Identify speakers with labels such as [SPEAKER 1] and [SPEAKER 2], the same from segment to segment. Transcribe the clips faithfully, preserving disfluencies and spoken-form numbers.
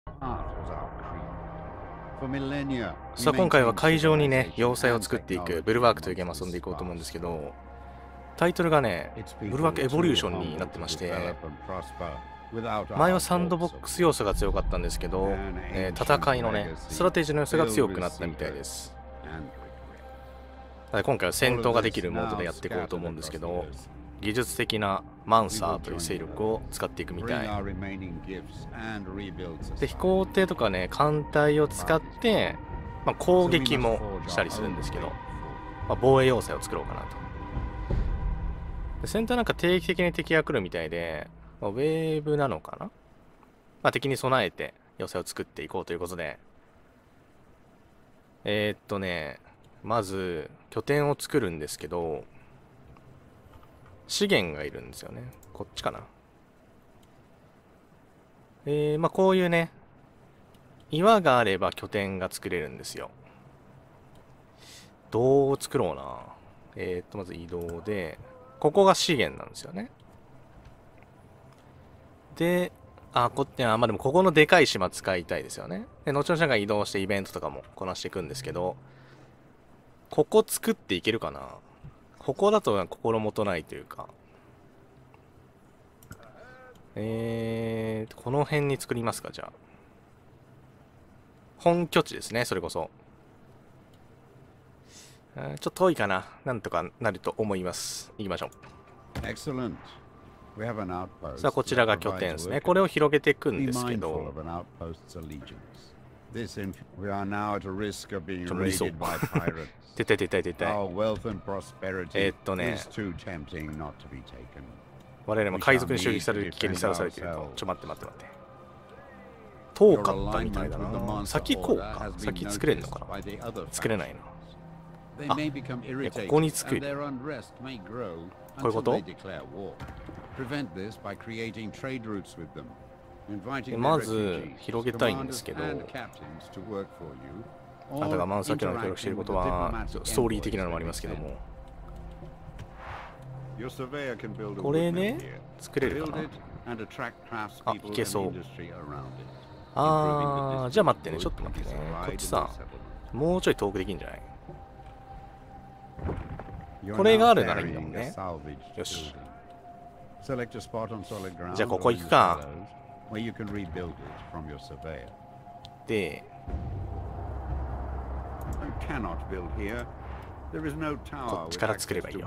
[SPEAKER 1] さあ今回は海上にね、要塞を作っていくブルワークというゲームを遊んでいこうと思うんですけど、タイトルがね、ブルワークエボリューションになってまして、前はサンドボックス要素が強かったんですけど、えー、戦いのね、ストラテジーの要素が強くなったみたいです。今回は戦闘ができるモードでやっていこうと思うんですけど、技術的なマンサーという勢力を使っていくみたいで、飛行艇とかね、艦隊を使って、まあ、攻撃もしたりするんですけど、まあ、防衛要塞を作ろうかなと。で戦闘なんか定期的に敵が来るみたいで、まあ、ウェーブなのかな、まあ、敵に備えて要塞を作っていこうということで、えー、っとねまず拠点を作るんですけど、資源がいるんですよね。こっちかな。えー、まあこういうね、岩があれば拠点が作れるんですよ。どう作ろうな。えー、っと、まず移動で、ここが資源なんですよね。で、あ、こっち、あ、まあでもここのでかい島使いたいですよね。で、後々なんか移動してイベントとかもこなしていくんですけど、ここ作っていけるかな。ここだと心もとないというか。えー、この辺に作りますか、じゃあ。本拠地ですね、それこそ。ちょっと遠いかな。なんとかなると思います。行きましょう。さあ、こちらが拠点ですね。これを広げていくんですけど。ちょっと理想。出たい出たい出たい。えーっとね。我々も海賊に襲撃される危険にさらされていると。ちょ、待って待って待って。遠かったみたいだな。先行こうか。先作れるのかな。作れないな。あ、いや、ここに作る。こういうこと？まず広げたいんですけど、あなたがマンサキの協力していることはストーリー的なのもありますけども、これね作れるかな。あ、いけそう。あー、じゃあ待ってね、ちょっと待ってね。こっちさ、もうちょい遠くできんじゃない？これがあるならいいんだもんね。よし。じゃあここ行くか。で、こっちから作ればいいよ。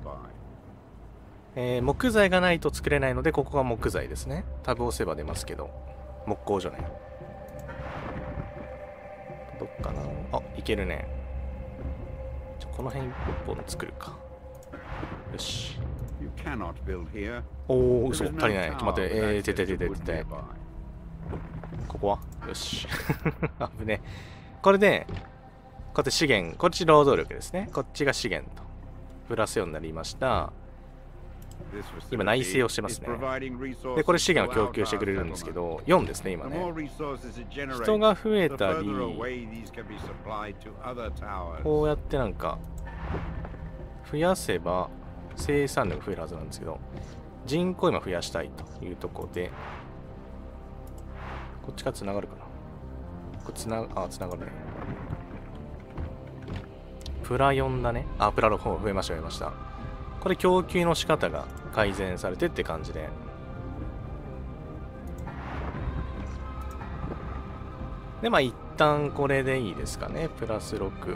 [SPEAKER 1] えー、木材がないと作れないので、ここが木材ですね。タブを押せば出ますけど。木工所ね。どっかなあ、いけるね。ちょこの辺一本作るか。よし。おお、嘘、足りない。ちょっと待って、えー、出て出て出て。ここはよし。危ね。これで、こうやって資源、こっち労働力ですね。こっちが資源と。プラスようになりました。今内政をしてますね。で、これ資源を供給してくれるんですけど、よんですね、今ね。人が増えたり、こうやってなんか、増やせば生産量が増えるはずなんですけど、人口今増やしたいというところで、こっちから繋がるかな。これつな、あ、繋がるね。プラよんだね。あ、プラの方増えました、増えました。これ供給の仕方が改善されてって感じで。で、まあ一旦これでいいですかね。プラスろく。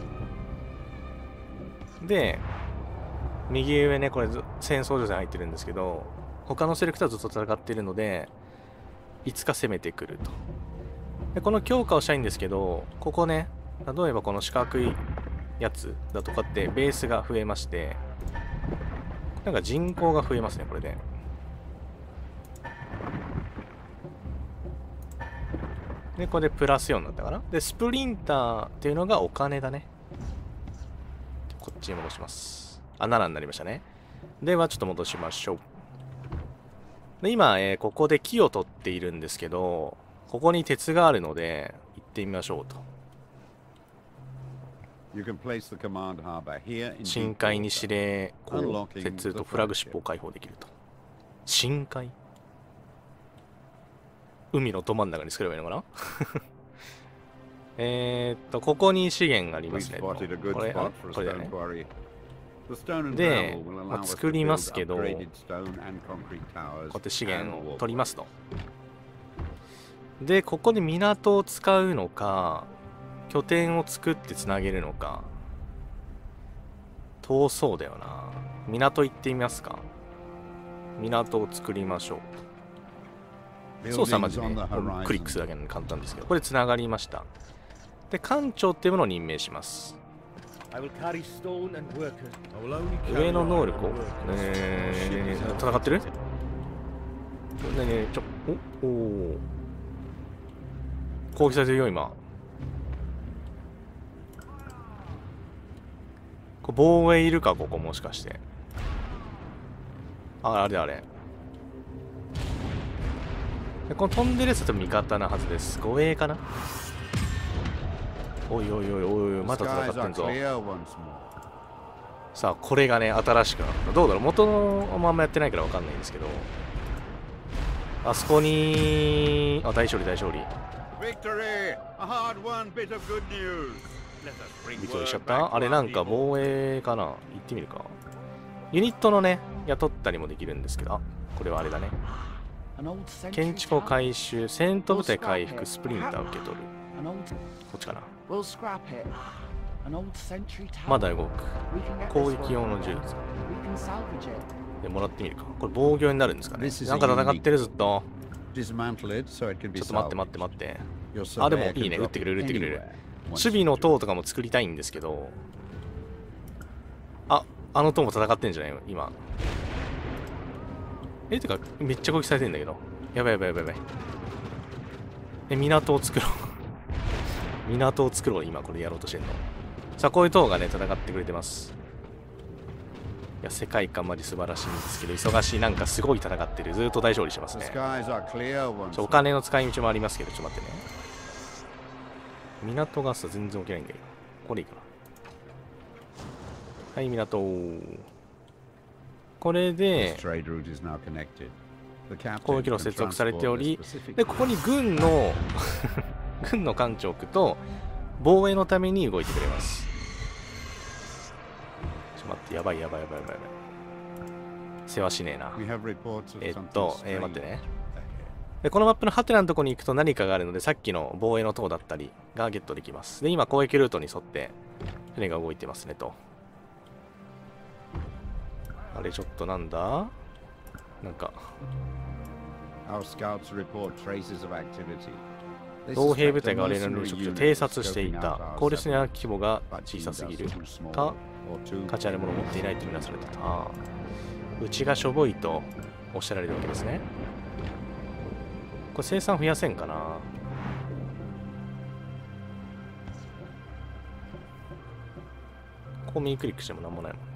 [SPEAKER 1] で、右上ね、これ戦争女性入ってるんですけど、他のセレクターずっと戦っているので、いつか攻めてくると。で、この強化をしたいんですけど、ここね、例えばこの四角いやつだとかってベースが増えまして、なんか人口が増えますね、これで。で、これでプラスよんになったかな。で、スプリンターっていうのがお金だね。こっちに戻します。あ、ななになりましたね。では、ちょっと戻しましょう。で、今、えー、ここで木を取っているんですけど、ここに鉄があるので、行ってみましょうと。深海に指令を設置するとフラグシップを解放できると。深海海のど真ん中に作ればいいのかなえっと、ここに資源がありますね。これ、あこれだね。で、まあ、作りますけど、こうやって資源を取りますと。で、ここで港を使うのか、拠点を作ってつなげるのか、遠そうだよな。港行ってみますか。港を作りましょう。操作はマジで、ね、クリックするだけなので簡単ですけど、これつながりました。で、艦長っていうものを任命します。上の能力を、えー、戦ってる？ねえねえ、ちょ、おお攻撃されてるよ、今。これ防衛いるか、ここもしかして。あ、あれあれ。でこの飛んでるやつは味方なはずです。護衛かな？おいおいおいおいおい、また戦ってんぞ。さあ、これがね、新しくなった。どうだろう、元のまんまやってないからわかんないんですけど。あそこに、あ、大勝利、大勝利。ビクトリーしちゃった？あれなんか防衛かな？行ってみるか。ユニットのね、雇ったりもできるんですけど、あ、これはあれだね。建築を回収、戦闘部隊回復、スプリンター受け取る。こっちかな。まだ動く。攻撃用の銃でもらってみるか。これ防御になるんですかね。なんか戦ってるずっと。ちょっと待って待って待って。あ、でもいいね。撃ってくれる撃ってくれる。守備の塔とかも作りたいんですけど。あ、あの塔も戦ってんじゃない今。え、てか、めっちゃ攻撃されてんだけど。やばいやばいやばいやばい。え、港を作ろう。港を作ろう、今これやろうとしてんの。さあ、こういう塔がね、戦ってくれてます。いや、世界観まで素晴らしいんですけど、忙しい、なんかすごい戦ってる。ずーっと大勝利してますね。ちょお金の使い道もありますけど、ちょっと待ってね。港ガスは全然起きないんだけど。これいいかな。はい、港。これで、攻撃路接続されており、で、ここに軍の、軍の艦長を置くと、防衛のために動いてくれます。ちょっと待って、やばいやばいやばいやばいやばい。世話しねえな。えっと、えー、待ってね。で、このマップのハテナのところに行くと何かがあるので、さっきの防衛の塔だったりがゲットできます。で、今攻撃ルートに沿って船が動いてますねと。あれ、ちょっとなんだなんか。同兵部隊が我々の領域を偵察していた。効率的な規模が小さすぎるか、価値あるものを持っていないとみなされた。ああ。うちがしょぼいとおっしゃられるわけですね。これ生産増やせんかな。ここ右クリックしてもなんもないもんね。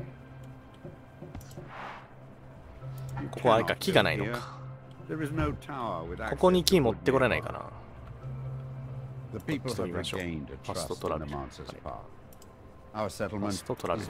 [SPEAKER 1] ここはあれか、木がないのか。ここに木持ってこれないかな。こっち取りましょう。ファスト取られる。ファスト取られる。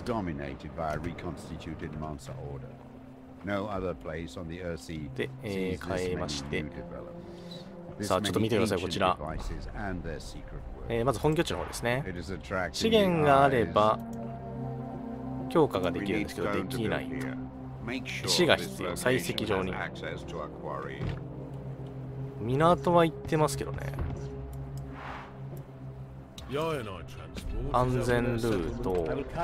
[SPEAKER 1] で、えー、変えまして。さあ、ちょっと見てください、こちら。えー、まず本拠地の方ですね。資源があれば、強化ができるんですけど、できないと。石が必要、採石場に。港は行ってますけどね。安全ルート。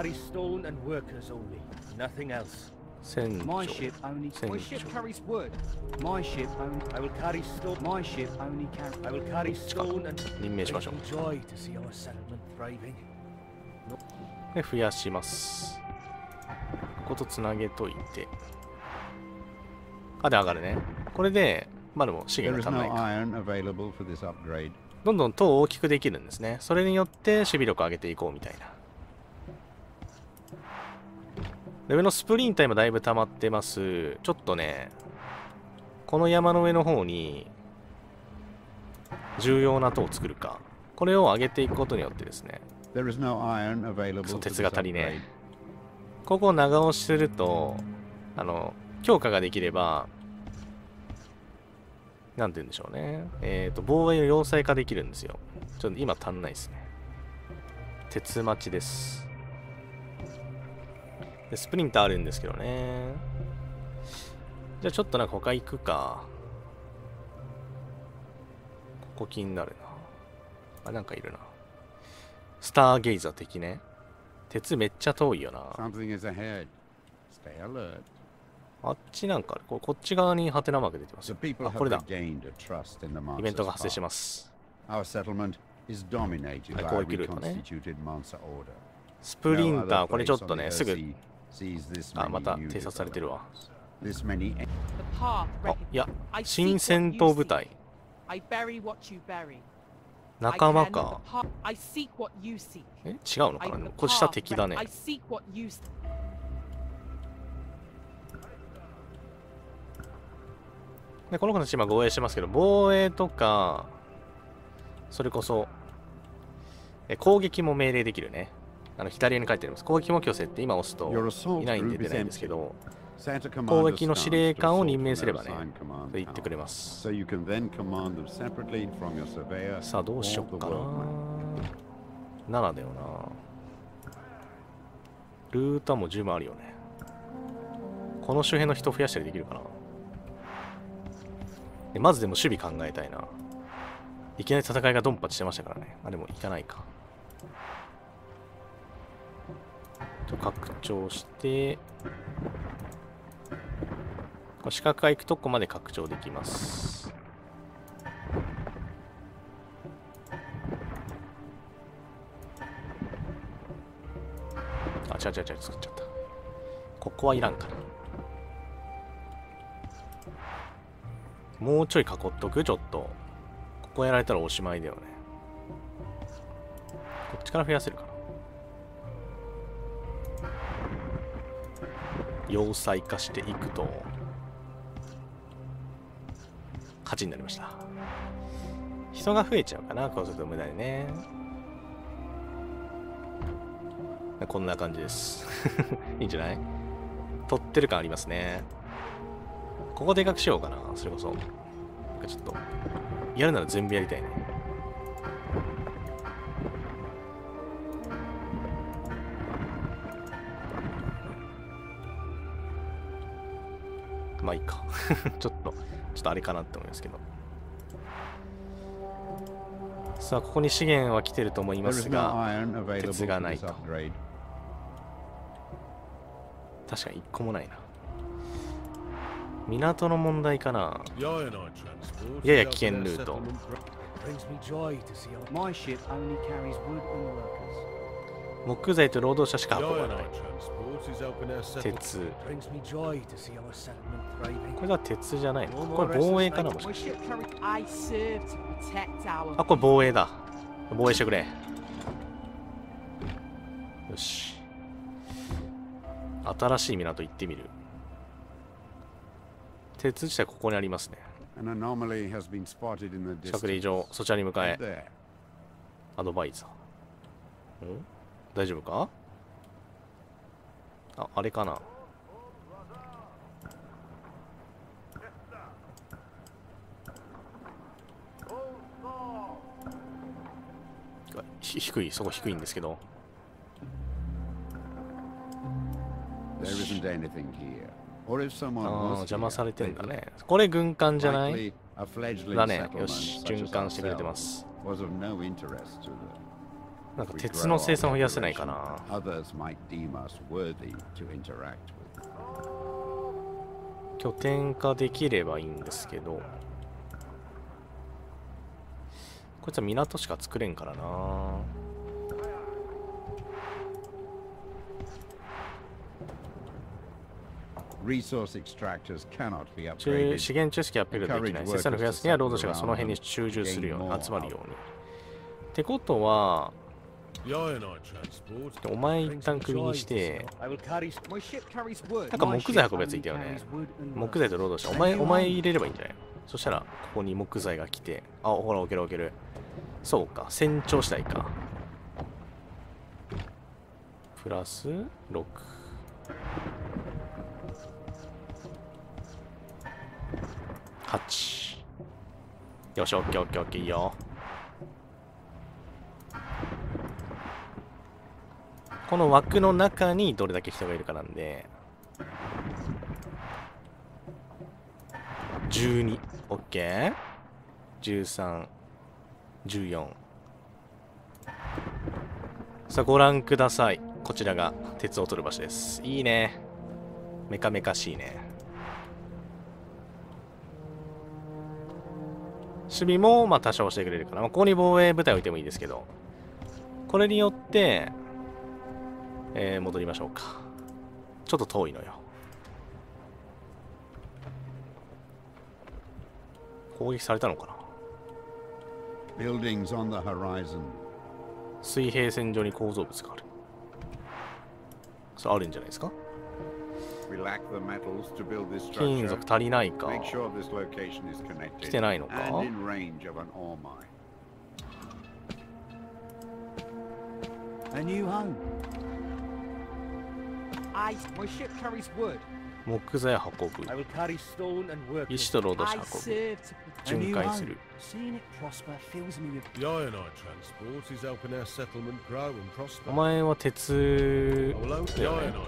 [SPEAKER 1] 船長。船長。任命しましょう。で、増やします。こことつなげといて。あ、で上がるね。これで、まあでも資源が足んないか。どんどん塔を大きくできるんですね。それによって守備力を上げていこうみたいな。で、上のスプリンターもだいぶ溜まってます。ちょっとね、この山の上の方に重要な塔を作るか。これを上げていくことによってですね。そう、鉄が足りねえ。ここを長押しすると、あの、強化ができれば、 なんて言うんでしょうね。えっと、防衛を要塞化できるんですよ。ちょっと今足んないですね。鉄待ちです。で、スプリンターあるんですけどね。じゃあちょっとなんか他行くか。ここ気になるな。あ、なんかいるな。スターゲイザー的ね。鉄めっちゃ遠いよな。あっちなんか、ここっち側にハテナマーク出てますよ。あ、これだ。イベントが発生します。はい、攻撃ルートね。スプリンター、これちょっとね、すぐ、あ、また偵察されてるわ。あ、いや、新戦闘部隊。仲間か。え、違うのかな。これ下敵だね。で、この子たち今護衛してますけど、防衛とか、それこそ、え攻撃も命令できるね。あの左上に書いてあります。攻撃目標設定、今押すといないんで出ないんですけど、攻撃の司令官を任命すればね、言ってくれます。さあ、どうしよっかな。ななだよな。ルーターも十分あるよね。この周辺の人増やしたりできるかな。でまずでも守備考えたいな。いきなり戦いがドンパチしてましたからね。あ、でも行かないか。ちょ拡張して、これ四角が行くとこまで拡張できます。あ、違う違う違う、作っちゃった。ここはいらんかな。もうちょい囲っとく、ちょっと。ここやられたらおしまいだよね。こっちから増やせるかな。要塞化していくと勝ちになりました。人が増えちゃうかな、こうすると無駄にね。こんな感じですいいんじゃない？取ってる感ありますね。ここでかくしようかな。それこそちょっとやるなら全部やりたいね。まあいいかちょっとちょっとあれかなって思いますけど。さあ、ここに資源は来てると思いますが、鉄がないと。確かに一個もないな。港の問題かな。やや危険ルート。木材と労働者しか運ばない。鉄。これが鉄じゃないの？これ防衛かな、もしかして。あ、これ防衛だ。防衛してくれ。よし。新しい港行ってみる。鉄自体ここにありますね。近くで以上、そちらに向かえ。アドバイザー。ん？大丈夫か？あ、あれかな。低い、そこ低いんですけど。ああ、邪魔されてんだね。これ軍艦じゃない？だね。よし、循環してくれてます。なんか鉄の生産を増やせないかな。拠点化できればいいんですけど、こいつは港しか作れんからな。資源知識アップグレードできない。生産量増やすには労働者がその辺に集中するように、集まるように。ってことは、お前一旦首にして、なんか木材運ぶやついたよね。木材と労働者。お前、お前入れればいいんじゃない？そしたら、ここに木材が来て、あ、ほら、置ける置ける。そうか、船長次第か。プラスろく。はち。 よし、オッケーオッケーオッケー、いいよ。この枠の中にどれだけ人がいるかなんで、じゅうに、オッケー、じゅうさん、じゅうよん。さあ、ご覧ください。こちらが鉄を取る場所です。いいね。メカメカしいね。守備もまあ多少してくれるかな。まあ、ここに防衛部隊置いてもいいですけど、これによって、えー、戻りましょうか。ちょっと遠いのよ。攻撃されたのかな。水平線上に構造物がある。それあるんじゃないですか。金属足りないか。来てないのか。木材運ぶ。石とロード紙運ぶ。巡回する。お前は鉄だよね。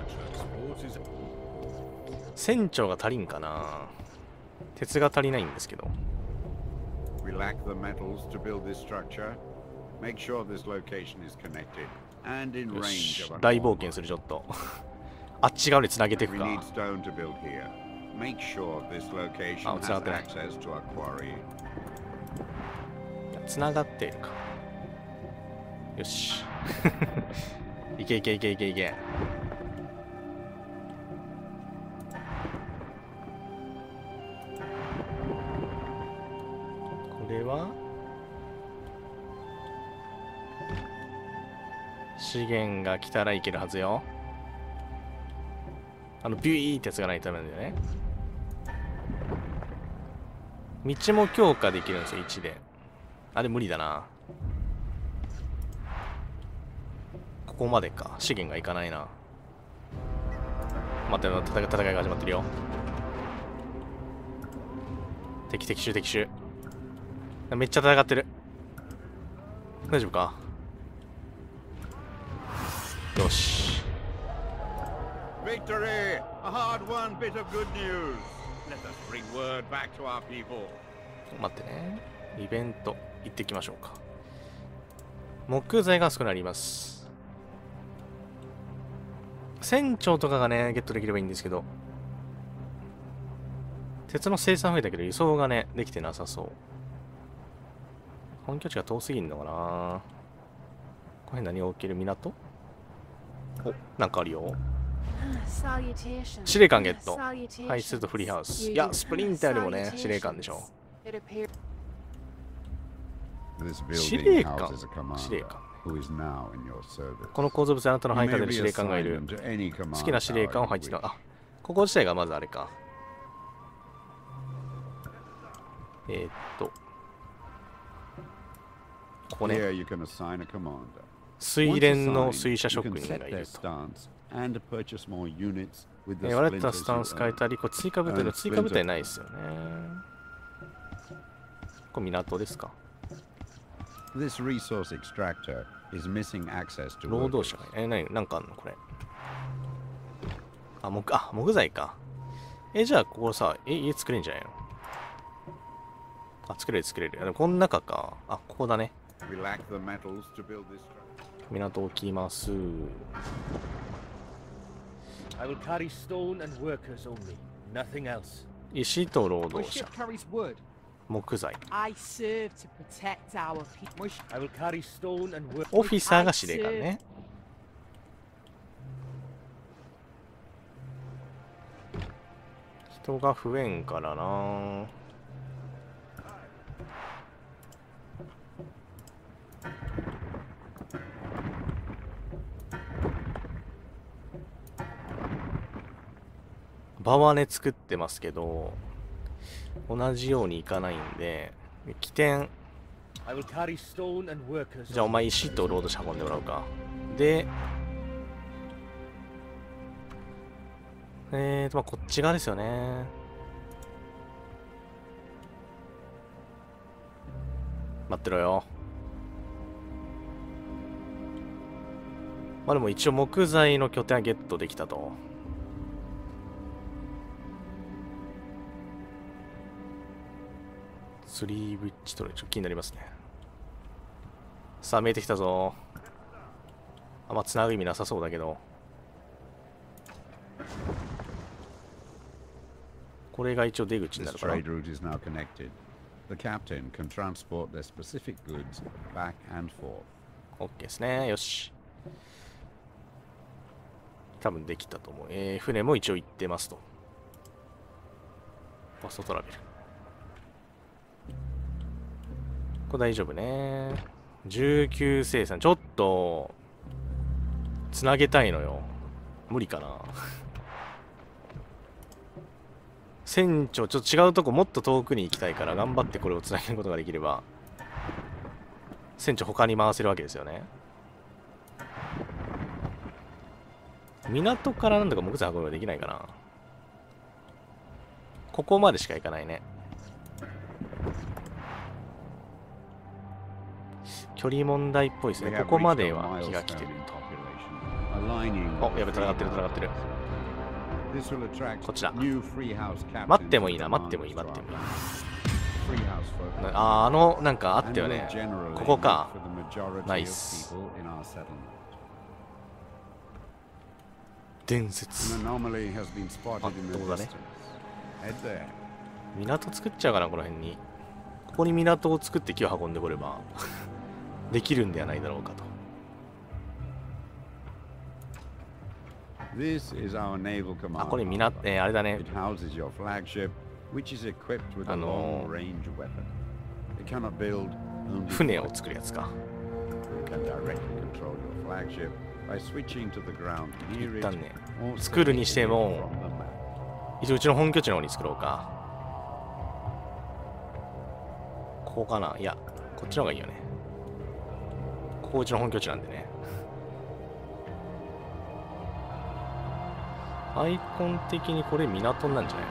[SPEAKER 1] 船長が足りんかな。鉄が足りないんですけど。よし、大冒険するちょっと。あっち側につなげていくか。あ、つながってない。つながっているか。よし。いけいけいけいけいけ。これは資源が来たらいけるはずよ。あのビューってやつがないとダメなんだよね。道も強化できるんですよ、いちで。あれ無理だな。ここまでか。資源がいかないな。待って、戦い、戦いが始まってるよ。敵敵襲敵襲。めっちゃ戦ってる。大丈夫か。よし。
[SPEAKER 2] Victory! A hard-won bit of good news. Let us bring word back to our people.
[SPEAKER 1] 待ってね。イベント行ってきましょうか。木材が少なくなります。船長とかがね、ゲットできればいいんですけど、鉄の生産増えたけど輸送がね、できてなさそう。本拠地が遠すぎんのかな。この辺何が起きる？港？お、なんかあるよ。司令官ゲット。排出とフリーハウス。いや、スプリンターよりもね、司令官でしょ。司令官司令官。この構造物あなたの配下での司令官がいる。好きな司令官を配置した。あ、ここ自体がまずあれか。えー、っと。ここね。水練の水車職人がいると。えー、割れたスタンス変えたり、これ追加部隊の追加部隊ないですよね。これ港ですか。労働者がえー、何なんかあんのこれ。あ、木、あ、木材か。えー、じゃあここさ、え、家作れんじゃないの。あ、作れる作れる。でもこの中か。あ、ここだね。港置きます。石と労働者。木材。オフィサーが司令官ね。人が増えんからな。場はね作ってますけど同じようにいかないんで起点。じゃあお前石とロード車運んでもらうか。でえーとまあこっち側ですよね。 待ってろよ。まあでも一応木材の拠点はゲットできたと。スリーブッチトレちょっと気になりますね。さあ見えてきたぞ。あんまつなぐ意味なさそうだけど、これが一応出口になるから。OK ですね。よし。多分できたと思う。えー、船も一応行ってますと。ファストトラベル。これ大丈夫ね。じゅうきゅう生産。ちょっと、つなげたいのよ。無理かな。船長、ちょっと違うとこもっと遠くに行きたいから、頑張ってこれをつなげることができれば、船長他に回せるわけですよね。港からなんとか木材運ぶことができないかな。ここまでしか行かないね。距離問題っぽいですね。ここまでは気が来てると。お、やべ、繋がってる、繋がってる。こっちだ。待ってもいいな、待ってもいい、待ってもいい。あー、あの、なんかあったよね。ここか。ナイス。伝説。あ、どこだね。港作っちゃうかな、この辺に。ここに港を作って木を運んでこればできるんではないだろうかと。あ、これ港、えー、あれだね。あのー、船を作るやつか。一旦ね、作るにしても、一応うちの本拠地の方に作ろうか。ここかな。いや、こっちの方がいいよね。ここうちの本拠地なんでね。アイコン的にこれ港なんじゃないの？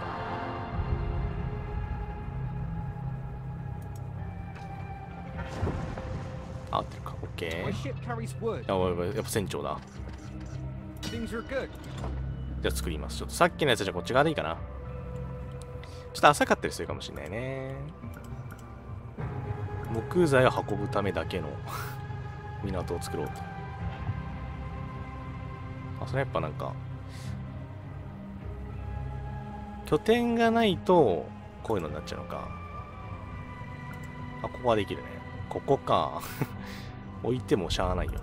[SPEAKER 1] 合ってるか。オッケー。やっぱ船長だ。じゃあ作ります。ちょっとさっきのやつじゃこっち側でいいかな。ちょっと浅かったりするかもしれないね。木材を運ぶためだけの港を作ろうと。あ、それやっぱなんか拠点がないとこういうのになっちゃうのか。あ、ここはできるね。ここか。置いてもしゃあないよな。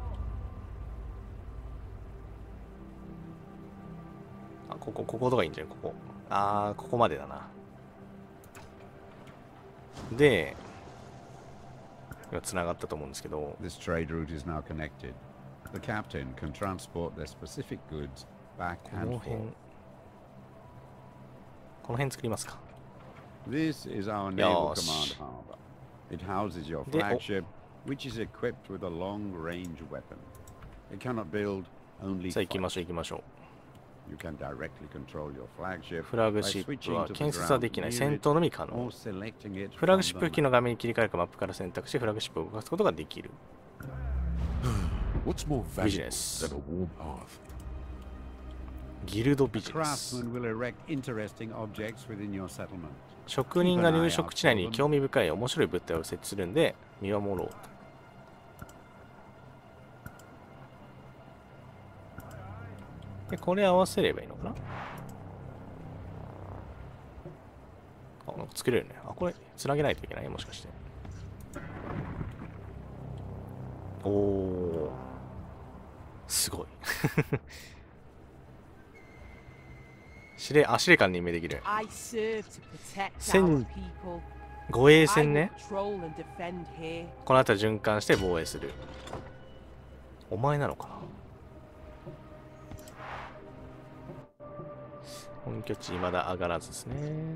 [SPEAKER 1] あ、ここ、こことかいいんじゃん、ここ。あー、ここまでだな。で、今つながったと思うんですけど。This trade route is now connected. The captain can transport their specific goods back and forth. この辺作りますか。
[SPEAKER 2] This is our naval command harbor. It houses your flagship, which is equipped with a long-range weapon. It cannot build only.
[SPEAKER 1] さあ行きましょう行きましょう。
[SPEAKER 2] You can directly control your flagship.
[SPEAKER 1] フラグシップは建設はできない。戦闘のみ可能。フラグシップ機の画面に切り替えるかマップから選択し、フラグシップを動かすことができる。ビジネス。ギルドビジネス。職人が入植地内に興味深い面白い物体を設置するんで見守ろうと。でこれ合わせればいいのかな。あ、なんか作れるね。あ、これつなげないといけないもしかして。おお、すごい。司令、あ、司令官に任命できる。戦、護衛戦ね。この辺り循環して防衛する。お前なのかな。本拠地まだ上がらずですね。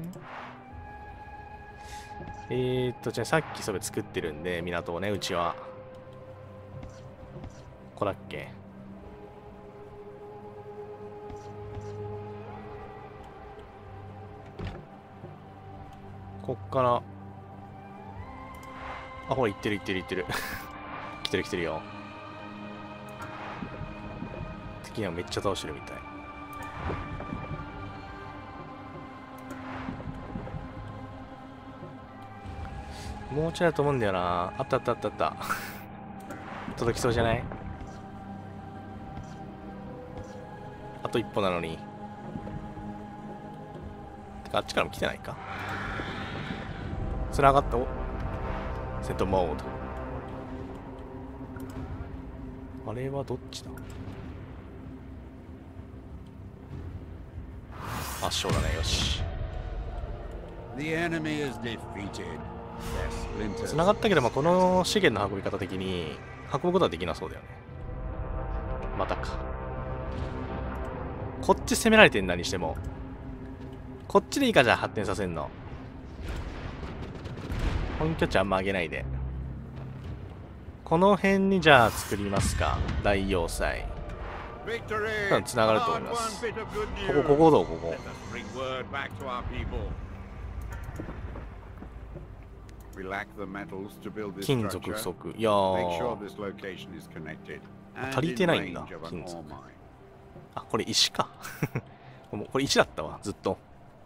[SPEAKER 1] えーっと、じゃあさっきそれ作ってるんで、港をね、うちは。ここだっけ。こっからあ、ほら、行ってる行ってる行ってる。来てる来てるよ。敵がめっちゃ倒してるみたい。もうちょいだと思うんだよな。あったあったあったあった。届きそうじゃない？あと一歩なのに。てか、あっちからも来てないか。つながった。お、セットモード。あれはどっちだ？圧勝だね。よし。つながったけど、まあ、この資源の運び方的に運ぶことはできなそうだよね。またか。こっち攻められてんなにしても。こっちでいいか、じゃあ発展させんの。本拠地あんま上げないで。この辺にじゃあ作りますか。大要塞。多分つながると思います。ここ、ここどう、ここ。金属不足。いやー。足りてないんだ、金属。あ、これ石か。これ石だったわ、ずっと。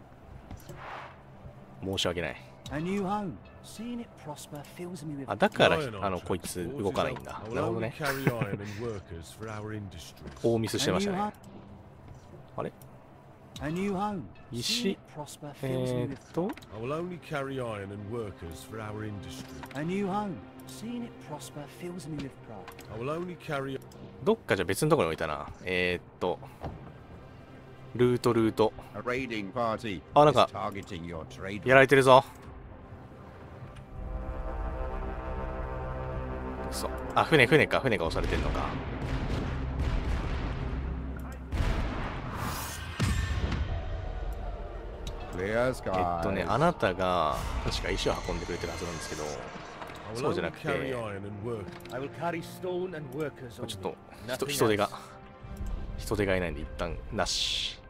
[SPEAKER 1] 申し訳ない。あ、だからあのこいつ動かないんだ。なるほどね。大ミスしてましたね。あれ？石、えー、っとどっかじゃ別のところに置いたな。えー、っとルートルート。あ、なんかやられてるぞ。そう。あ、船船か。船が押されてんのか。えっとね、あなたが確か石を運んでくれてるはずなんですけど、そうじゃなくて、ちょっと人人手が人手がいないんで一旦なし。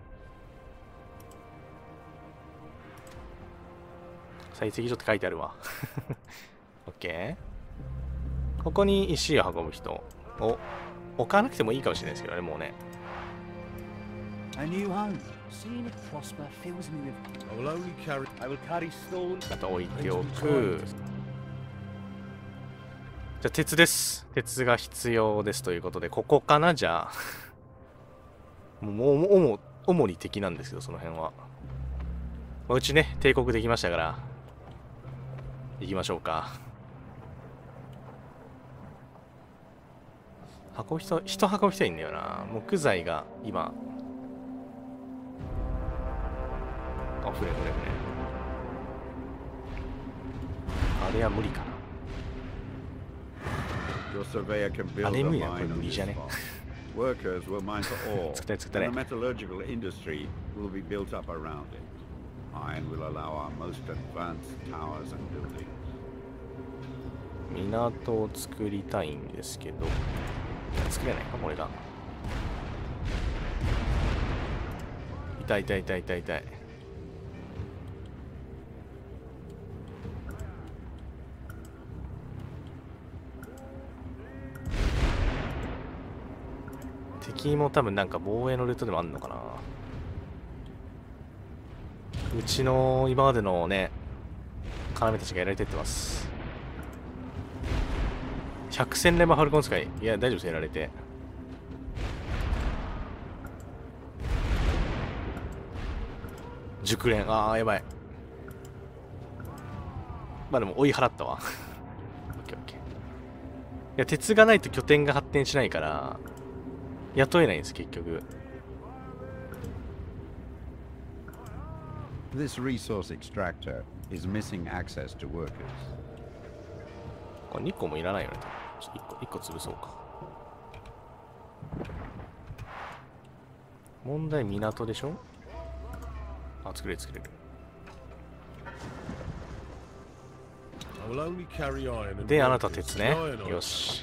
[SPEAKER 1] 採石所って書いてあるわ。オッケー。ここに石を運ぶ人を置かなくてもいいかもしれないですけどね、もうね。あと置いておく。じゃあ鉄です。鉄が必要ですということで、ここかな。じゃあもう主主に敵なんですけど、その辺は。うちね、帝国できましたから行きましょうか。運ぶ人、人運ぶ人いいんだよな。木材が今。あ、船船船。あれは無理かな。あれ無理だ、これ無理じゃね。作ったね、作ったね。港を作りたいんですけど、作れないか、これが。痛い痛い痛い痛い痛い。敵も多分なんか防衛のルートでもあるのかな。うちの今までのね、要たちがやられてってます。百戦錬磨ファルコン使い。いや、大丈夫です、やられて。熟練。ああ、やばい。まあでも追い払ったわ。オッケーオッケー。いや、鉄がないと拠点が発展しないから、雇えないんです、結局。
[SPEAKER 2] This resource extractor is missing access to workers.
[SPEAKER 1] これにこもいらないよね。ちょっといっこ、いっこ潰そうか。問題、港でしょ。あ、作れる作れる。で、あなた鉄ね。よし。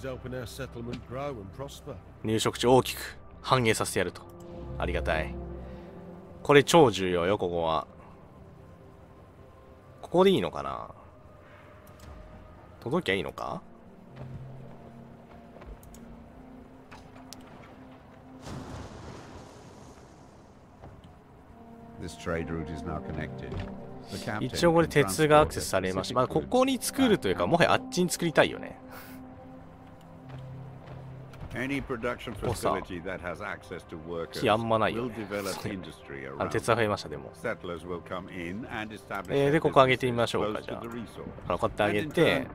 [SPEAKER 1] 入植地を大きく繁栄させてやると。ありがたい。これ超重要よ、ここは。ここでいいのかな。 届きゃいいのか。一応これ鉄がアクセスされました。まあここに作るというか、もはやあっちに作りたいよね。木あんまないよね。あの鉄は増えました、でも。えー、で、ここ上げてみましょうか、じゃあ。こうやって上げて、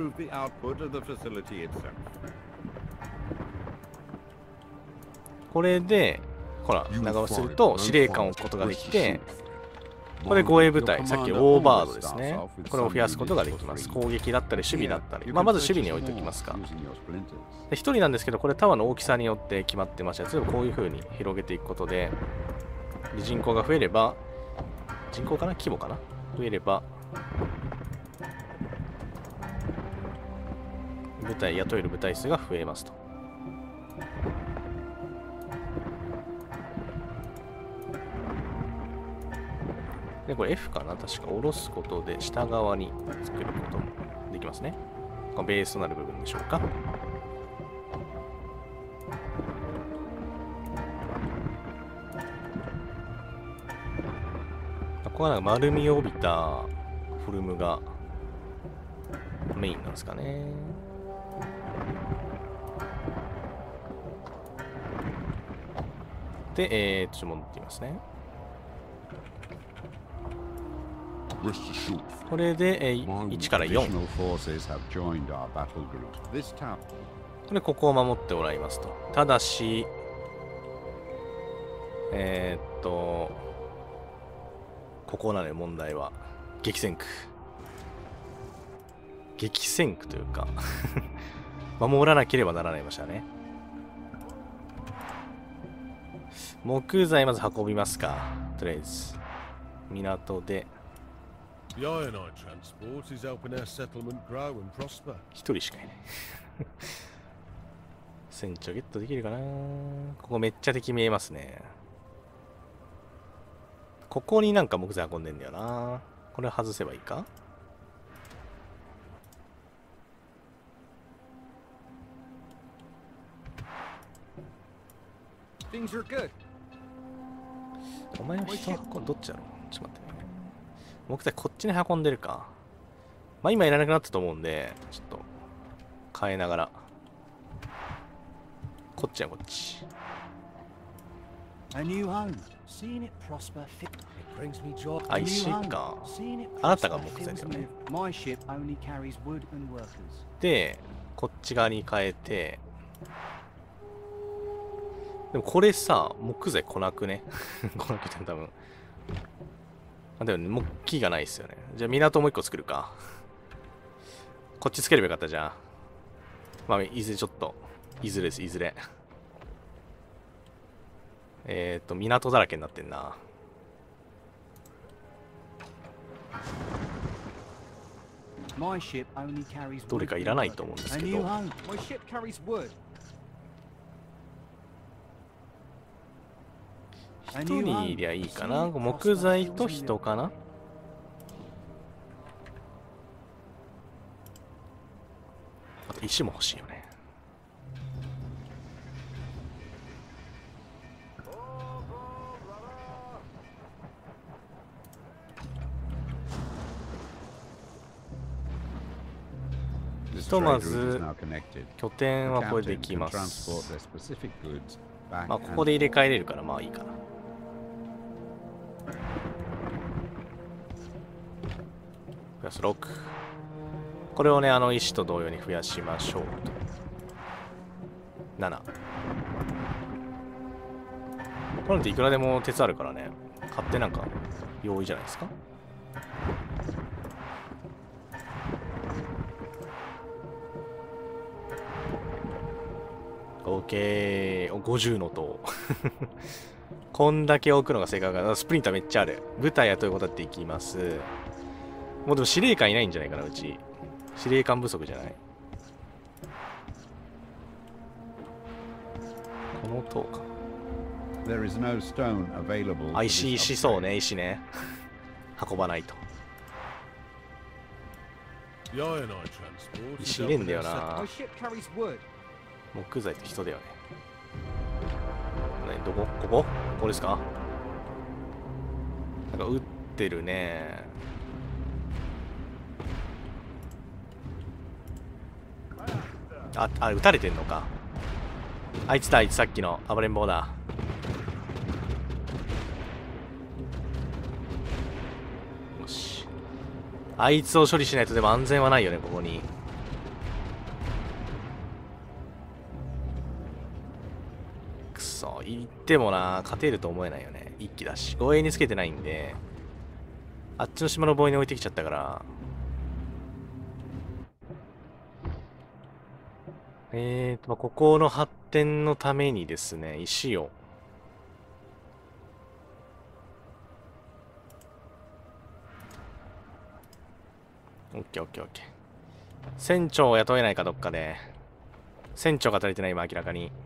[SPEAKER 1] これで、ほら、長押しすると司令官を置くことができて、これ護衛部隊、さっきオーバードですね。これを増やすことができます。攻撃だったり守備だったり。まあ、まず守備に置いておきますか。で、ひとりなんですけど、これタワーの大きさによって決まってました。例えばこういう風に広げていくことで、で人口が増えれば、人口かな規模かな増えれば、部隊、雇える部隊数が増えますと。で、これ F かな確か下ろすことで下側に作ることもできますね。このベースとなる部分でしょうか。ここはなんか丸みを帯びたフォルムがメインなんですかね。で、えー、ちょっと戻ってみますね。これで、えー、いちからよん。で、ここを守ってもらいますと。ただし、えー、っと、ここなのよ、問題は。激戦区。激戦区というか、守らなければならないましたね。木材まず運びますか。とりあえず。港で。一人しかいない船長ゲットできるかな。ここめっちゃ敵見えますね。ここになんか木材運んでんだよな。これ外せばいいか。お前は人運んどっちだろう。ちょっと待ってね。木材こっちに運んでるか。まあ今いらなくなったと思うんで、ちょっと変えながら。こっちやこっち。アイシー か。あなたが木材だよね。で、こっち側に変えて。でもこれさ、木材来なくね来なくて多分。あ、でもね、木木がないっすよね。じゃあ港もう一個作るか。こっちつければよかったじゃん。まあ、いずれちょっと。いずれです、いずれ。えっと、港だらけになってんな。どれかいらないと思うんですけど。一人いりゃいいかな。木材と人かな。あと石も欲しいよね。ひとまず拠点はこれでできます。まあここで入れ替えれるからまあいいかな。プラスろく。これをね、あの石と同様に増やしましょうと。なな。これっていくらでも鉄あるからね、買ってなんか容易じゃないですか。オーケー。ごじゅうの塔。こんだけ置くのが正確かな。スプリンターめっちゃある。部隊やということでいきます。もうでも司令官いないんじゃないかな、うち。司令官不足じゃない？この塔か。あ、石、石、そうね、石ね。運ばないと。 石入れんだよな。木材と人だよね。何どこここここですか？なんか撃ってるね。あ、あ、撃たれてんのか。あいつだ、あいつさっきの暴れん坊だ。よし。あいつを処理しないとでも安全はないよね、ここに。くそ、言ってもな、勝てると思えないよね。一気だし。護衛につけてないんで、あっちの島の防衛に置いてきちゃったから。えーと、ここの発展のためにですね、石を。オッケーオッケーオッケー。船長を雇えないかどっかで。船長が足りてない今明らかに。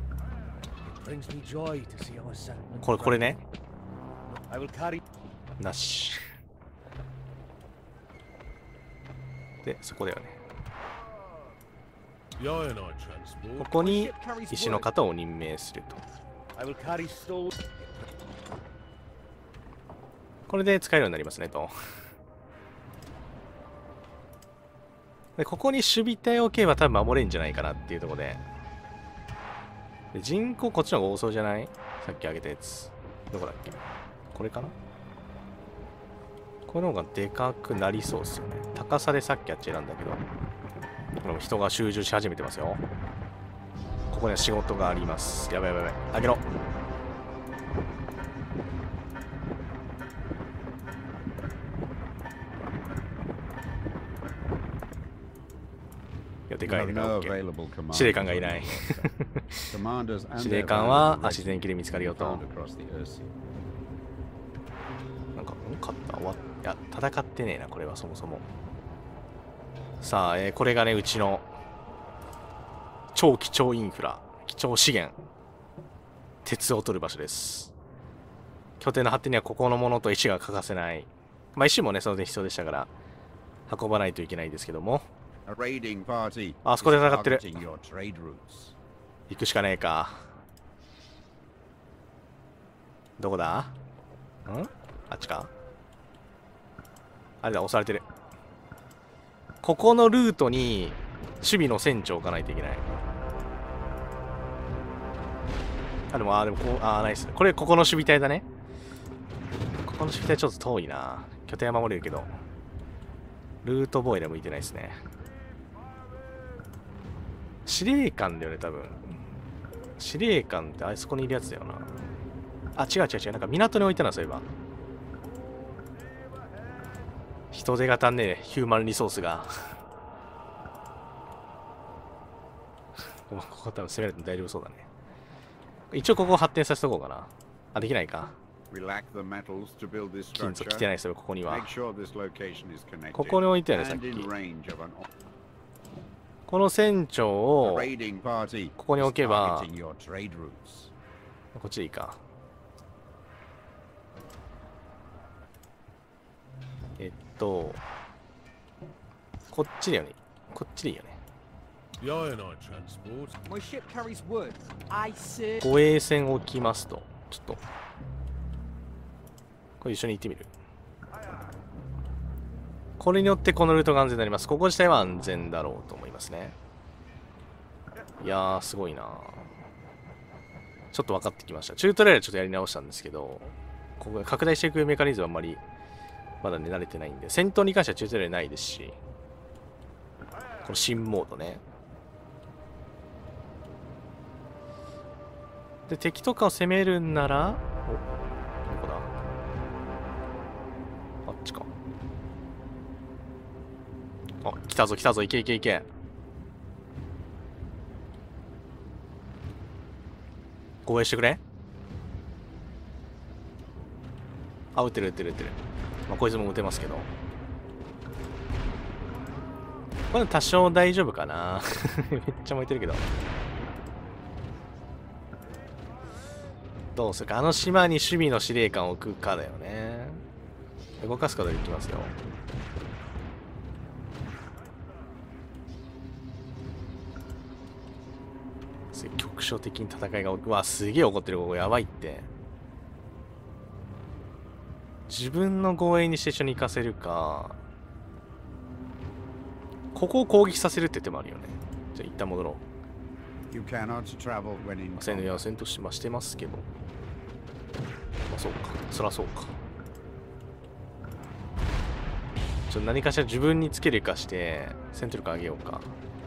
[SPEAKER 1] これ、これね。なし。で、そこだよね。ここに石の方を任命すると。これで使えるようになりますねと。でここに守備隊を置けば多分守れんじゃないかなっていうところで。で人口こっちの方が多そうじゃない？さっき挙げたやつ。どこだっけ？これかな？この方がでかくなりそうっすよね。高さでさっきあっち選んだけど。これも人が集中し始めてますよ。ここには仕事があります。やばいやばいやばい。あげろ。いや、でかいね。司令官がいない。司令官はあ自然機で見つかるよと。なんか、ん勝った終わっいや、戦ってねえな、これはそもそも。さあ、えー、これがね、うちの超貴重インフラ、貴重資源、鉄を取る場所です。拠点の発展にはここのものと石が欠かせない。まあ、石もね、その点必要でしたから、運ばないといけないですけども。あそこで戦ってる。行くしかねえか。どこだ？ん？あっちか？あれだ、押されてる。ここのルートに守備の船長を置かないといけない。あ、でも、あ、でもこう、あ、ナイス。これ、ここの守備隊だね。ここの守備隊ちょっと遠いな。拠点は守れるけど。ルート防衛で向いてないですね。司令官だよね、多分。司令官ってあそこにいるやつだよな。あ、違う違う違う。なんか港に置いたな、そういえば。人手が足んねえ、ヒューマンリソースが。ここ多分攻めると大丈夫そうだね。一応ここを発展させとこうかな。あ、できないか。金属来てないですよ、ここには。ここに置いてある、さっき。この船長をここに置けば、こっちでいいか。えっと、こっちだよね。こっちでいいよね。護衛船を置きますと。ちょっと。これ一緒に行ってみる。これによってこのルートが安全になります。ここ自体は安全だろうと思いますね。いやー、すごいな。ちょっと分かってきました。チュートリアルちょっとやり直したんですけど、ここ拡大していくメカニズムはあんまりまだね、慣れてないんで、戦闘に関してはチュートリアルないですし、この新モードね。で、敵とかを攻めるんなら、お、どこだ？あっちか。あ、来たぞ来たぞ、いけいけいけ。護衛してくれ。あ、撃ってる撃ってる撃ってる。まあ、こいつも撃てますけど。これ多少大丈夫かな。めっちゃ燃えてるけど。どうするか。あの島に守備の司令官を置くかだよね。動かすことできますよ。 局所的に戦いが、うわ、すげえ怒ってる。ここやばいって。自分の護衛にして一緒に行かせるか、ここを攻撃させるって手もあるよね。じゃあ一旦戻ろう。戦闘や戦闘しましてますけど。まあそうか。そらそうか。ちょっと何かしら自分につけるかして戦闘力上げようか。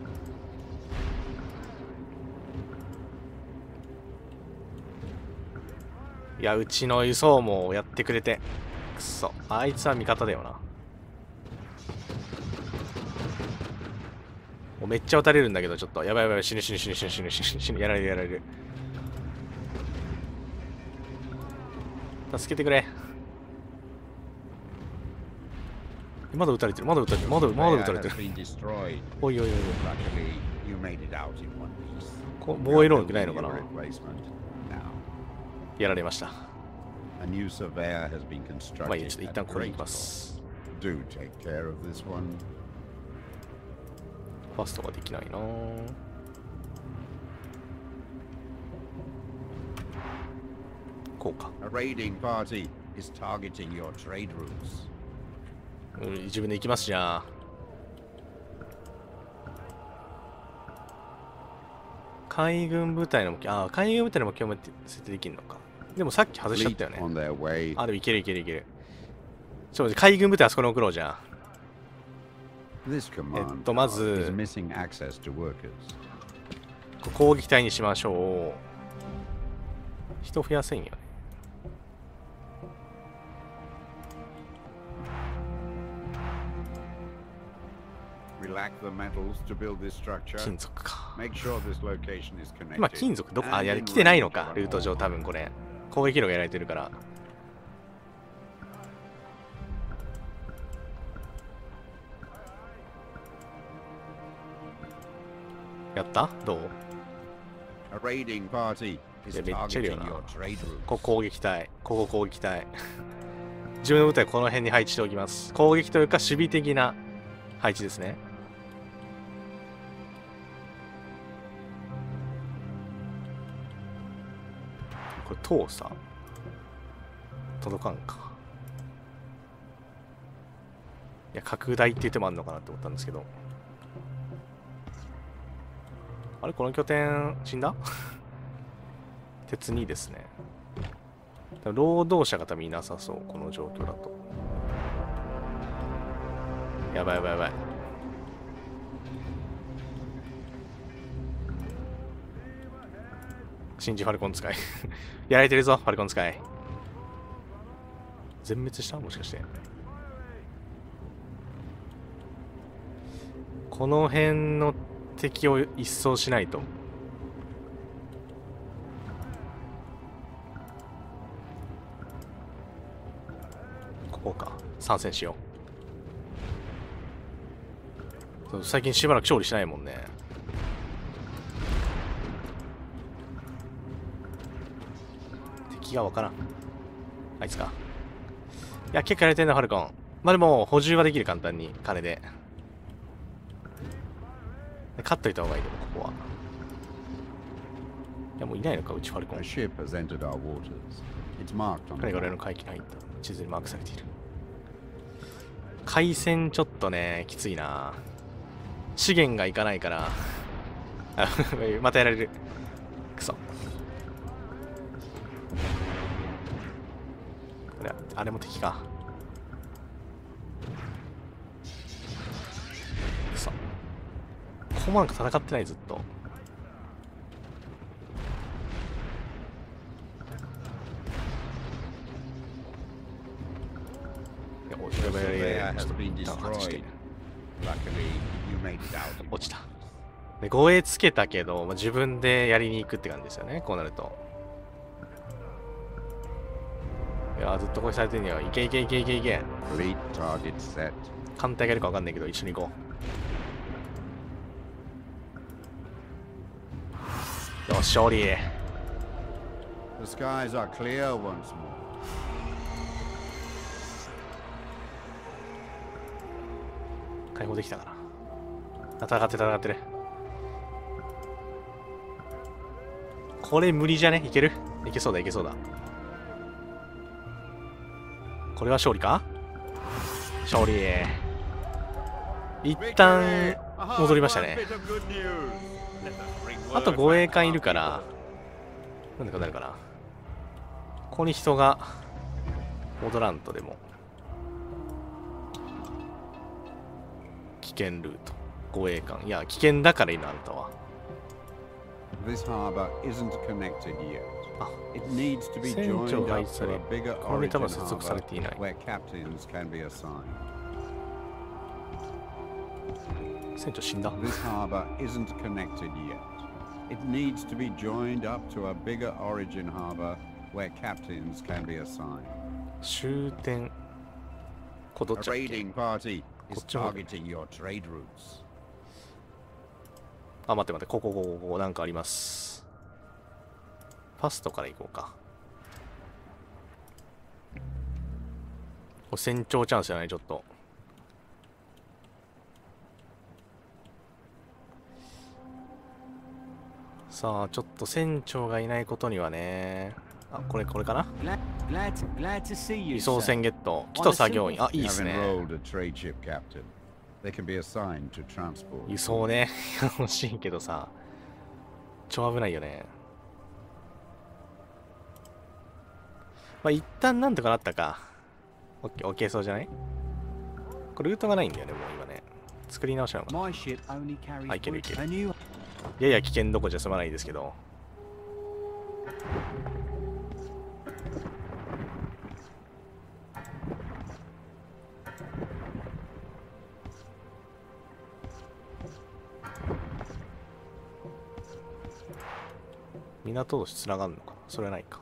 [SPEAKER 1] いや、うちの輸送網をやってくれてくそ、あいつは味方だよな。もうめっちゃ撃たれるんだけど、ちょっとやばいやばい、死ぬ死ぬ死ぬ死ぬ死ぬ死ぬ死ぬ、やられるやられる。助けてくれ。まだ撃たれてる、まだ撃たれてる、まだまだ撃たれてる。おいおいおいおい。こ防衛能力ないのかな。やられました。まあいいや、ちょっと一旦これいきます。ファーストができないな。こうか。うん、自分で行きますじゃあ。海軍部隊の目標、ああ、海軍部隊の目標も設定できるのか。でもさっき外しちゃったよね。あ、でもいけるいけるいける。ちょっと海軍部隊あそこに送ろうじゃん。えっと、まず、攻撃隊にしましょう。人増やせんよね。金属か。今金属どこ、あ、いや、来てないのか、ルート上多分これ。攻撃力やられてるから。やったどう？いや、めっちゃいるよな。ここ攻撃隊。ここ攻撃隊。自分の部隊この辺に配置しておきます。攻撃というか守備的な配置ですね。これ遠さ届かんか。いや、拡大っていう手もあるのかなって思ったんですけど。あれ、この拠点死んだ鉄にですね。労働者が多分いなさそう、この状況だと。やばいやばいやばい。新人ファルコン使いやられてるぞ、ファルコン使い。全滅したもしかして。この辺の敵を一掃しないと。ここか。参戦しよう。最近しばらく勝利しないもんね。敵がわからん。あいつか。いや、結構やれてんな、ファルコン。まあでも、補充はできる、簡単に。金で。勝っといた方がいい、でも、ここは。いや、もういないのか、うちファルコン。彼が俺の海域に入った。地図にマークされている。海戦ちょっとね、きついな。資源がいかないから。あ、またやられる。くそ。これ、あれも敵か。くそ。ここもなんか戦ってない、ずっと。いや、おやばいやばいやばい。ちょっと一旦外して。落ちた。で、護衛つけたけど、まあ、自分でやりに行くって感じですよね、こうなると。いやー、ずっとこれされてんねよ。いけいけいけいけいけ。艦隊がいるか分かんないけど、一緒に行こう。よし、勝利。解放できたかな。戦って戦ってる。 これ無理じゃね？いける？いけそうだいけそうだ。これは勝利か？勝利。一旦戻りましたね。あと護衛艦いるからなんでかなるかな。ここに人が戻らんとでも危険ルート護衛艦いや危険だからいいのあんたは。船長が配置されこのネタは接続されていない。船長死んだ。
[SPEAKER 2] It needs to be joined up to a bigger origin harbor where captains can be assigned.
[SPEAKER 1] 終点こどっち
[SPEAKER 2] A raiding party is targeting your trade routes.
[SPEAKER 1] あ、待って待って、ここここここなんかあります。ファストから行こうか。これ船長チャンスじゃないちょっと。さあちょっと船長がいないことにはね。あ、これこれかな。輸送船ゲット木と作業員。あ、いいですね。輸送ね欲しいけどさ超危ないよね。まあ一旦なんとかなったか。オッケーオッケーそうじゃない。これルートがないんだよねもう今ね。作り直しなのかな。あ、いけるいける。やや危険どころじゃ済まないですけど。港同士つながるのかな。それはないか。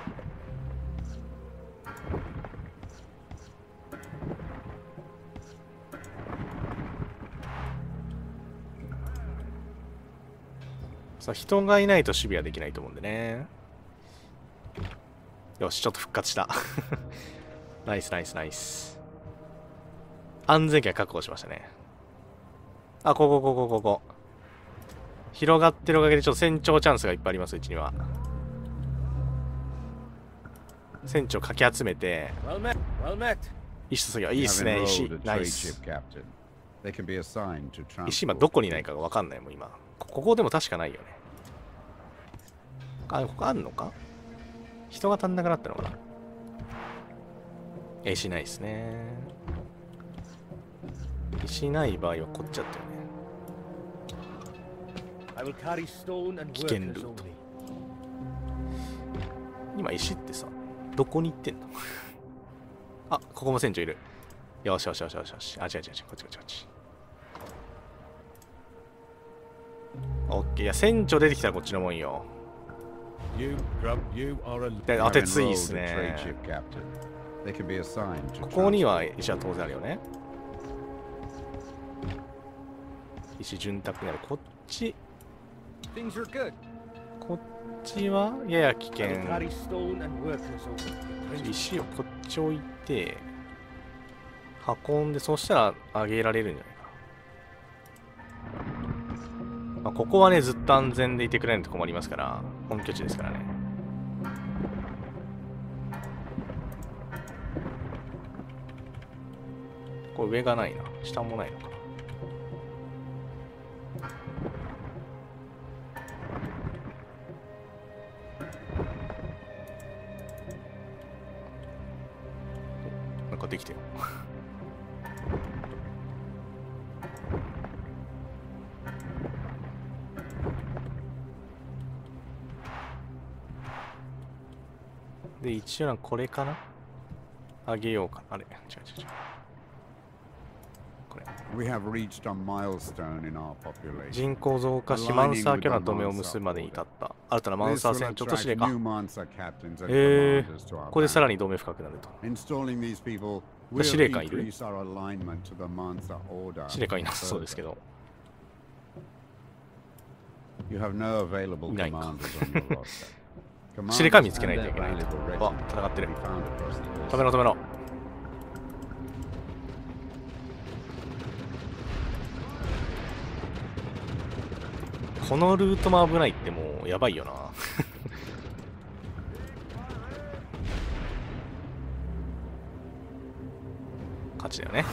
[SPEAKER 1] さあ人がいないと守備はできないと思うんでね。よしちょっと復活したナイスナイスナイス。安全圏確保しましたね。あ、ここここここ広がってるおかげでちょっと船長チャンスがいっぱいあります。うちには船長かき集めて石と作業いいっすね。石ナイス。石今どこにないかが分かんないもん今。ここでも確かないよね。あ、ここあんのか。人が足んなくなったのかな。石ないですね。石ない場合はこっちだったよね。危険ルート。今石ってさどこに行ってんのあ、ここも船長いる。よしよしよしよしよし。あ、違う違う違う、こっちこっちこっち。オッケー。いや船長出てきたらこっちのもんよ。で当てついっすね。ここには石は当然あるよね。石潤沢にある。こっちこっちはやや危険。石をこっち置いて運んで、そしたら上げられるんじゃないかな。まあ、ここはねずっと安全でいてくれないと困りますから、本拠地ですからね。これ上がないな。下もないのかな。なんかできてるで一応これかな。あげようかな。あれ違う違う違う。これ人口増加しマンサーキャラの同盟を結ぶまでに至った。新たなマンサー船長と司令官。えー、ここでさらに同盟深くなると。司令官いる？司令官いなさそうですけど。いないか。司令官見つけないといけないと。あ、戦ってる。止めろ止めろ。このルートも危ないってもうやばいよな勝ちだよね。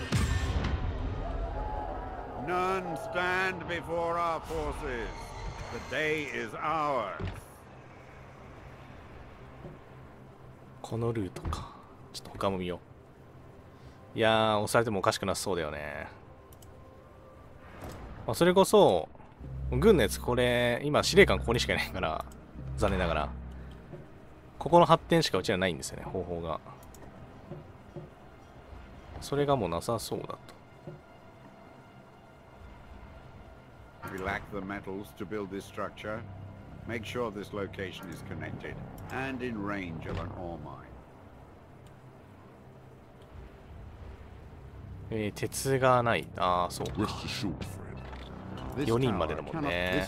[SPEAKER 2] None stand before our forces. The day is ours.
[SPEAKER 1] このルートか。ちょっと他も見よう。いやー、押されてもおかしくなさそうだよね。まあ、それこそ、軍のやつ、これ、今、司令官ここにしかいないから、残念ながら。ここの発展しかうちらないんですよね、方法が。それがもうなさそうだと。
[SPEAKER 2] We lack the metals to build this structure. Make sure this location is connected and in range of an ore mine.
[SPEAKER 1] えー、鉄がない。ああ、そうか。よにんまでだもんね。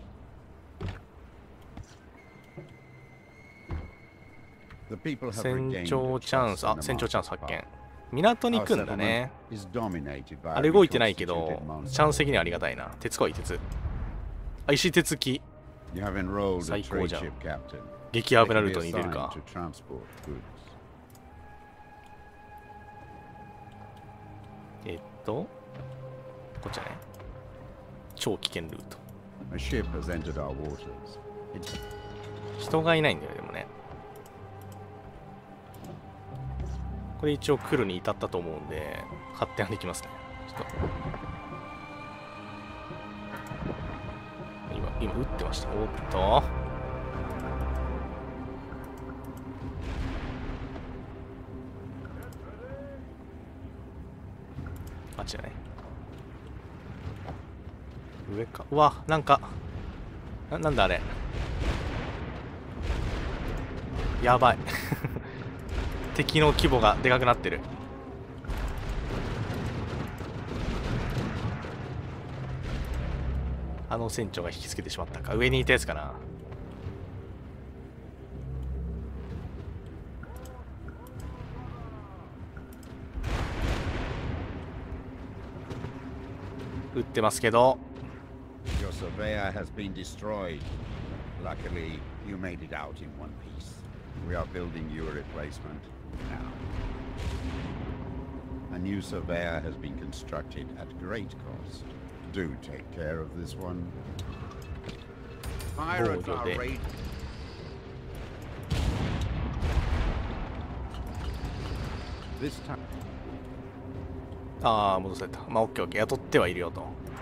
[SPEAKER 1] 船長チャンス、あ、船長チャンス発見。港に行くんだね。あれ動いてないけど、チャンス的にはありがたいな。鉄来い、鉄。あ、石鉄機。最高じゃん。激危なルートに入れるか。えっと、こっちだね。超危険ルート。人がいないんだよ、でもね。これ一応来るに至ったと思うんで、発展できますね。ちょっと今、今撃ってました。おっと。あっちだね。上か。うわ、なんか、な、なんだあれ。やばい。敵の規模がでかくなってる。あの船長が引きつけてしまったか。上にいたやつかな。撃ってますけど。
[SPEAKER 2] Your surveyor has been destroyed. Luckily, you made it out in one piece. We are building you a replacement now. A new surveyor has been constructed at great cost. Do take care of this one. Pirates are raiding.
[SPEAKER 1] ああ、戻された。まあ、オッケーオッケー。雇ってはいるよと。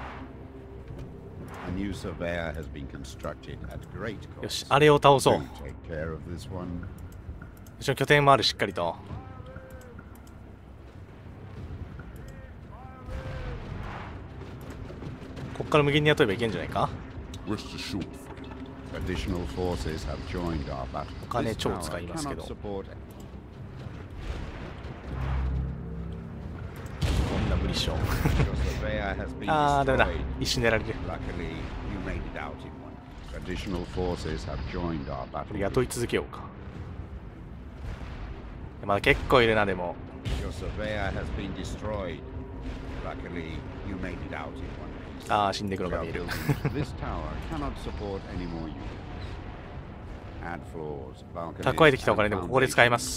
[SPEAKER 2] A new surveyor has been constructed at great cost.
[SPEAKER 1] よし、あれを倒そう。
[SPEAKER 2] Do take care of this one.
[SPEAKER 1] うちの拠点もある、しっかりと。こっから無限に雇えばいけんじゃないか。お金超使いますけど。こんな無理っしょ。あー、ダメだ。一瞬狙われる。これ雇い続けようか。まだ結構いるな、でも。ああ、死んでいくのが見える。蓄えてきたお金でもここで使えます。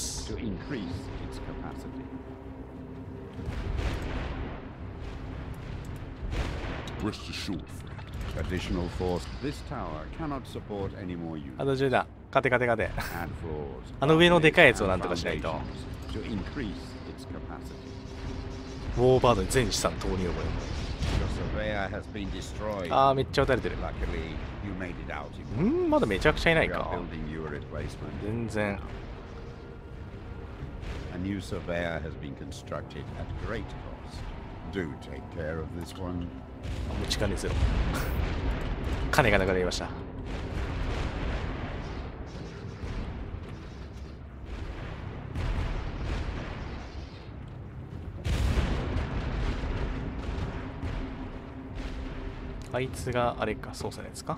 [SPEAKER 1] あとじゅうだ。勝て勝て勝て。あの上のでかいやつをなんとかしないと。ウォーバードに全資産投入これ。あー、めっちゃ撃たれてる。うん、まだめちゃくちゃいないか。全然。もう力ゼロ。金がなくなりました。あいつがあれか、操作のやつか。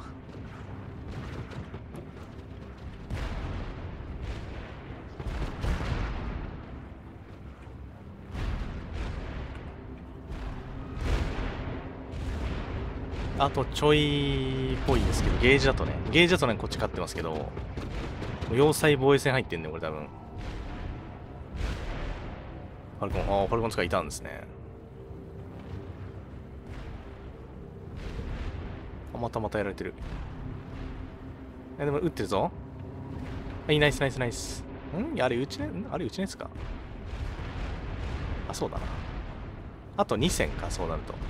[SPEAKER 1] あとちょいっぽいですけど、ゲージだとね、ゲージだとね、こっち勝ってますけど、要塞防衛戦入ってんね、これ多分。 ファルコン、ああ、ファルコン使いいたんですね。あ、またまたやられてる。え、でも撃ってるぞ。はい、ナイスナイスナイス。んいや、あれうちね、んあれうちのやつか。あ、そうだな。あとに戦か、そうなると。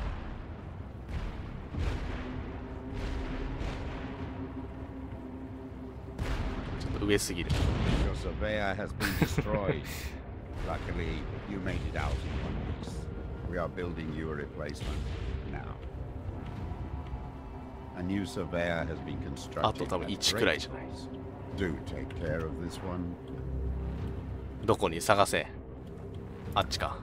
[SPEAKER 1] ちょっと上すぎる。
[SPEAKER 2] Your surveyor has been destroyed. Luckily, you made it out in one piece. We are building you a replacement now. A new surveyor has been constructed.
[SPEAKER 1] あと多分いちくらいじゃない。
[SPEAKER 2] Do take care of this one.
[SPEAKER 1] どこに探せ。あっちか。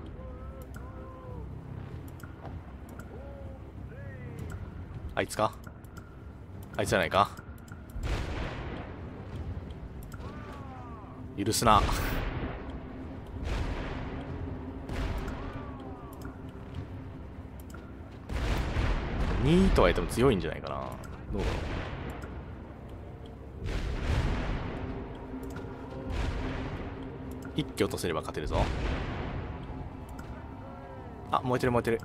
[SPEAKER 1] あいつか。あいつじゃないか。許すな。にとは言っても強いんじゃないかな。どうだろう。一挙落とせれば勝てるぞ。あ、燃えてる燃えてる。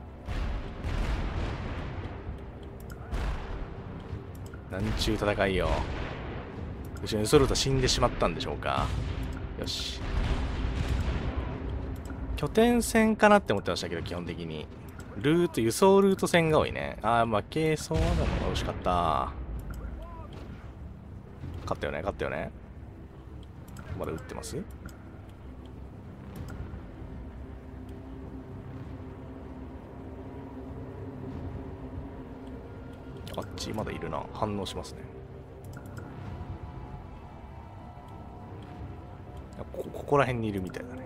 [SPEAKER 1] なんちゅう戦いよ。後ろにソルト死んでしまったんでしょうか。よし。拠点戦かなって思ってましたけど、基本的に。ルート、輸送ルート戦が多いね。ああ、負けそうなのが惜しかった。勝ったよね、勝ったよね。まだ撃ってます？あっちまだいるな。反応しますね。こ, ここら辺にいるみたいだね。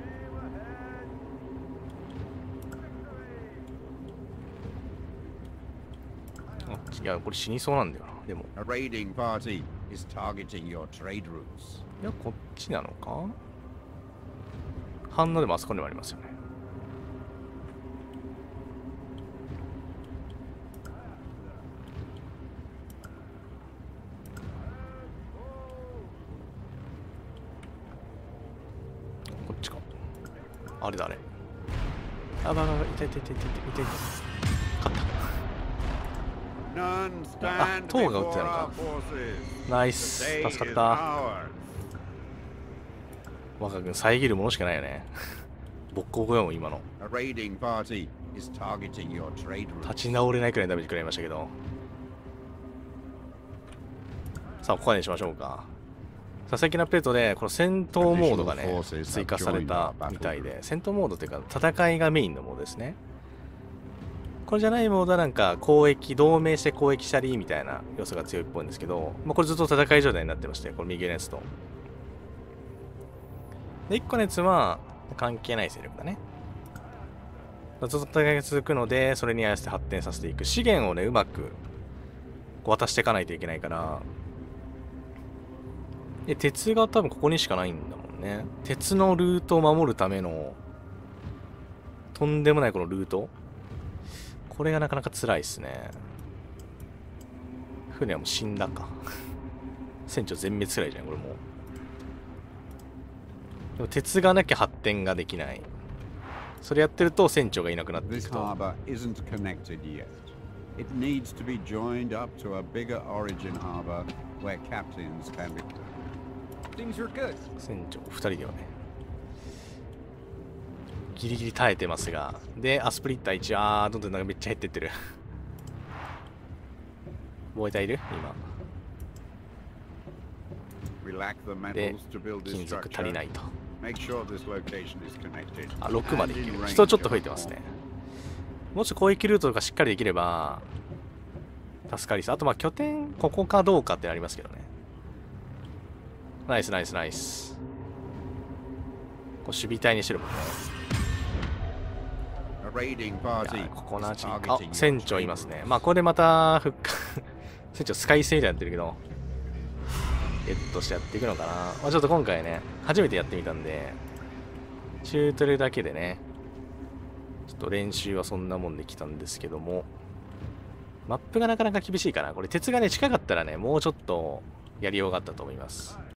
[SPEAKER 1] いや、これ死にそうなんだよな。でも。いや、こっちなのか？反応でもあそこにもありますよね。こっちか。あれだ、あれ。あばばば、痛い痛い痛い痛い痛い痛い。勝った。あ、塔が撃ってたのか。ナイス。助かった。若君、遮るものしかないよね。ボッコボコよ、今の。立ち直れないくらいのダメージくらいましたけど。さあ、ここにしましょうか。さあ、最近のアップデートで、この戦闘モードがね、追加されたみたいで、戦闘モードというか、戦いがメインのモードですね。これじゃないモードはなんか交易、同盟して交易したりみたいな要素が強いっぽいんですけど、まあ、これずっと戦い状態になってまして、これ右のやつと。で、いっこのやつは関係ない勢力だね。ずっと戦いが続くので、それに合わせて発展させていく。資源をね、うまく渡していかないといけないから。で、鉄が多分ここにしかないんだもんね。鉄のルートを守るための、とんでもないこのルート。これがなかなか辛いっすね。船はもう死んだか。船長全滅くらいじゃん、これもう。でも鉄がなきゃ発展ができない。それやってると船長がいなくなっていくと。船長ふたりではね。ギリギリ耐えてますが。で、アスプリッターいち、あー、どんどんなんかめっちゃ減ってってる。防衛隊いる今。で、金属足りないと。あ、ろくまでいける。人ちょっと増えてますね。もし攻撃ルートがしっかりできれば、助かりそう。あと、まあ、拠点、ここかどうかってありますけどね。ナイスナイスナイス。こう守備隊にしてるもんね。ここなち、あ、船長いますね。まあ、これでまた復活船長スカイスみたいになってるけど、ゲットしてやっていくのかな。まあ、ちょっと今回ね、初めてやってみたんで、チュートルだけでね、ちょっと練習はそんなもんできたんですけども、マップがなかなか厳しいかな。これ鉄がね、近かったらね、もうちょっとやりようがあったと思います。